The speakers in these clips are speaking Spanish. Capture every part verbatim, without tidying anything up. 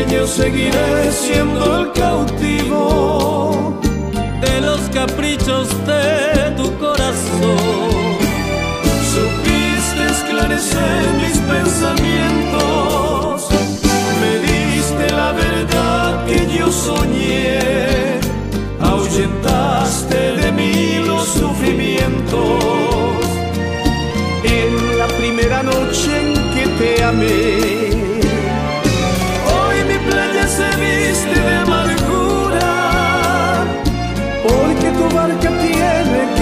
dueño seguiré siendo el cautivo de los caprichos de tu corazón. Supiste esclarecer mis pensamientos, me diste la verdad que yo soñé, ahuyentaste de mí los sufrimientos. En la primera noche en que te amé, hoy mi playa se viste de amargura, porque tu barca tiene que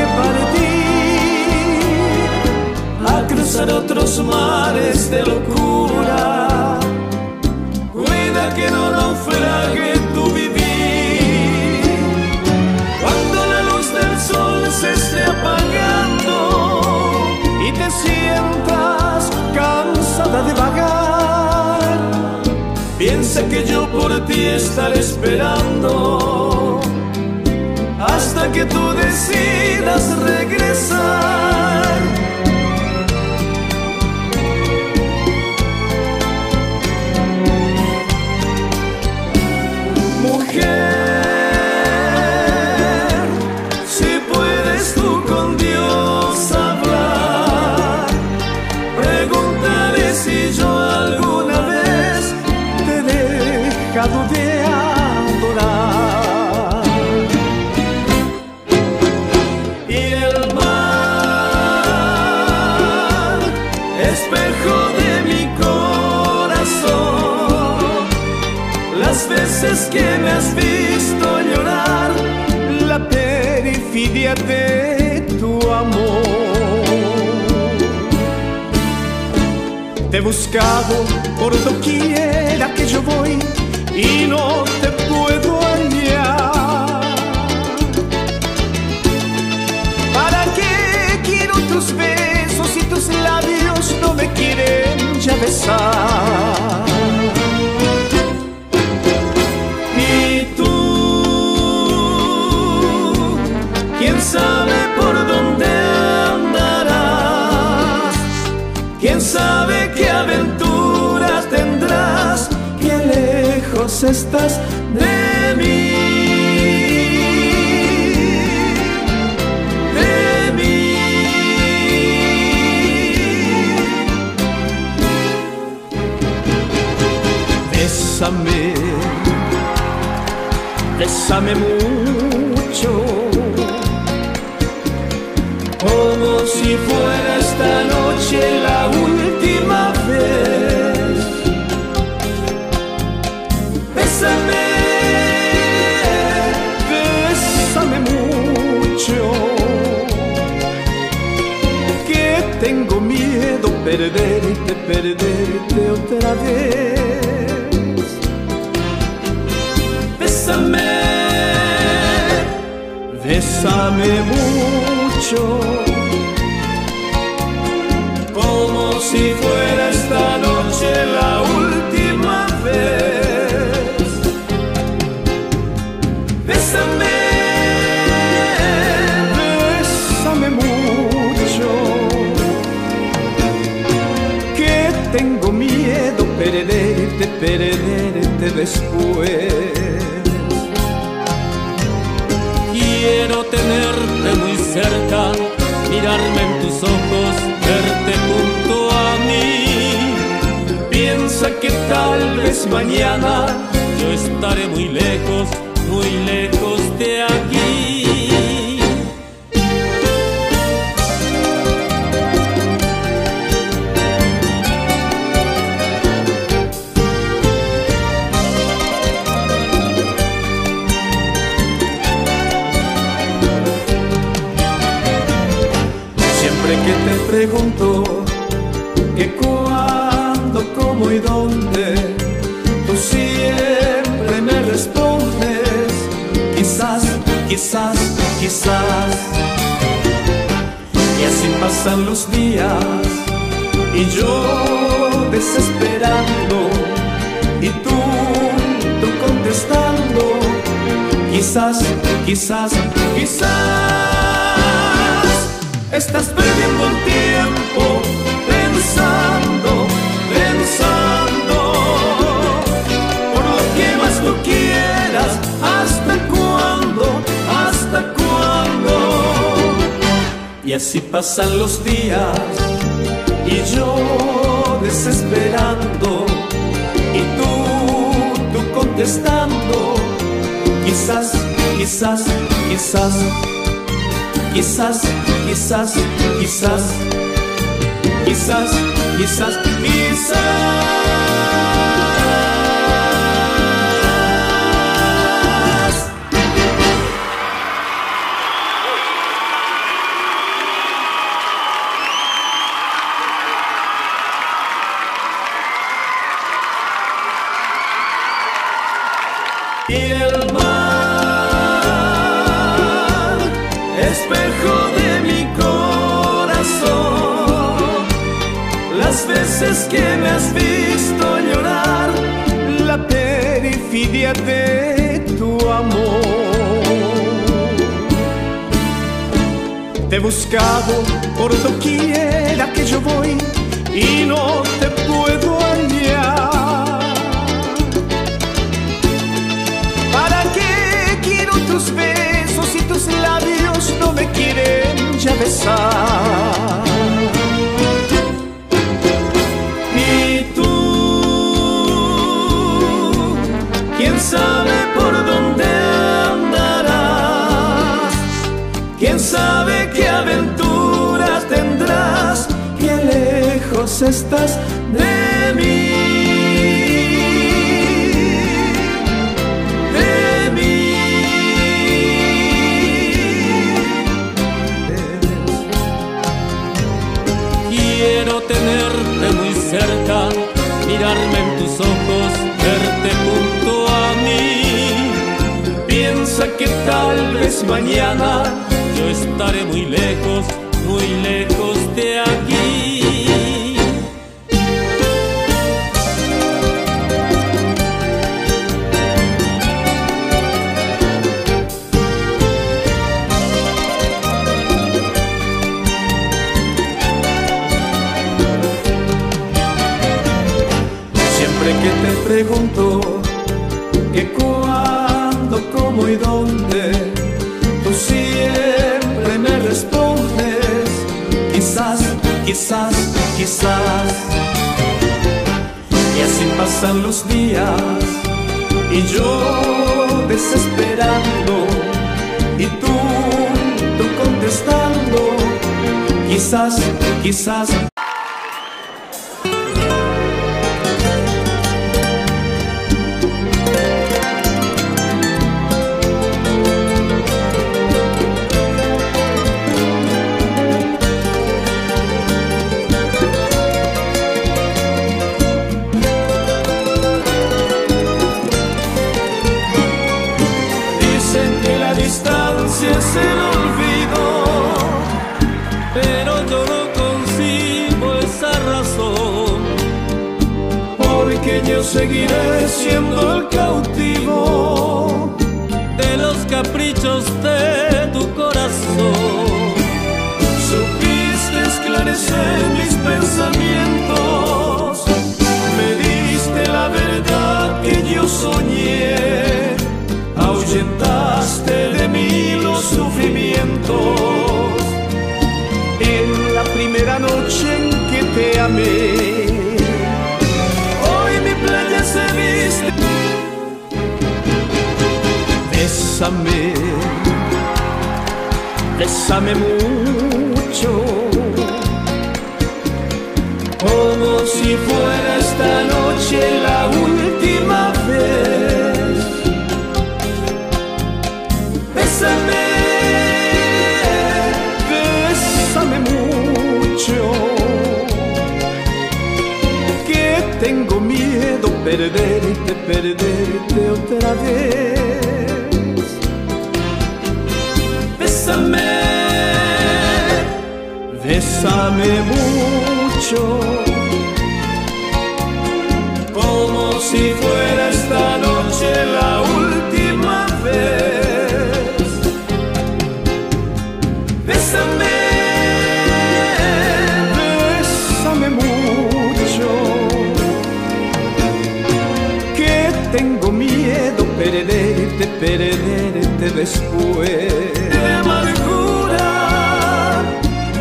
partir a cruzar otros mares de locura. Cuida que no naufrague tu vivir cuando la luz del sol se esté apagando y te sientas cansada de vagar. Piensa que yo por ti estaré esperando hasta que tú decidas regresar. Mujer, si puedes tú con Dios hablar, pregúntale si yo alguna vez te he dejado de adorar. Y el mar, espejo de mi corazón, las veces que me has visto llorar, la perfidia de tu amor. Te he buscado por doquiera que yo voy y no te puedo hallar. ¿Para qué quiero tus besos si tus labios no me quieren ya besar? ¿Quién sabe por dónde andarás? ¿Quién sabe qué aventura tendrás? Qué lejos estás de mí, de mí. Bésame, bésame mucho, como si fuera esta noche la última vez. Bésame, bésame mucho, que tengo miedo perderte, perderte otra vez. Bésame, bésame mucho, como si fuera esta noche la última vez. Bésame, bésame mucho, que tengo miedo perderte, perderte después. Quiero tenerte muy cerca, mirarme en tus ojos, verte junto a mí. Piensa que tal vez mañana yo estaré muy lejos, muy lejos de aquí. Que te pregunto que cuándo, cómo y dónde, tú siempre me respondes quizás, quizás, quizás. Y así pasan los días y yo desesperando y tú, tú contestando quizás, quizás, quizás. Estás perdiendo el tiempo pensando, pensando por los así pasan los días y yo desesperando y tú, tú contestando. Quizás, quizás, quizás, quizás, quizás, quizás, quizás, quizás, quizás. Y el mar, espejo de mi corazón, las veces que me has visto llorar, la perfidia de tu amor. Te he buscado por doquiera que yo voy y no te puedo hallar. Tus besos y tus labios no me quieren ya besar. Y tú, quién sabe por dónde andarás, quién sabe qué aventuras tendrás, qué lejos estás de mí. Quiero tenerte muy cerca, mirarme en tus ojos, verte junto a mí. Piensa que tal vez mañana yo estaré muy lejos, muy lejos de aquí. que te pregunto que cuándo, cómo y dónde, tú siempre me respondes quizás, quizás, quizás. Y así pasan los días y yo desesperando y tú, tú contestando quizás, quizás. Es el olvido, pero yo no consigo esa razón, porque yo seguiré siendo el cautivo de los caprichos de tu corazón. Supiste esclarecer mis pensamientos, me diste la verdad que yo soñé, ahuyentaste de mí los sufrimientos. En la primera noche en que te amé, hoy mi playa se viste. Bésame, bésame mucho, como si fuera esta noche la última vez. Bésame, bésame mucho, que tengo miedo perderte, perderte otra vez. Bésame, bésame mucho, como si fuera esta noche la última vez. Bésame, bésame mucho, que tengo miedo perderte, perderte después. De amargura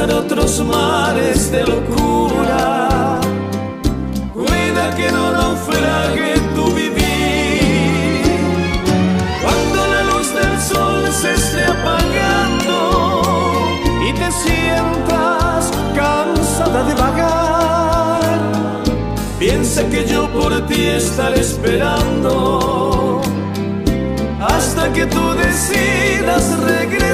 cruzar otros mares de locura. Cuida que no naufrague tu vivir. Cuando la luz del sol se esté apagando y te sientas cansada de vagar, piensa que yo por ti estaré esperando hasta que tú decidas regresar.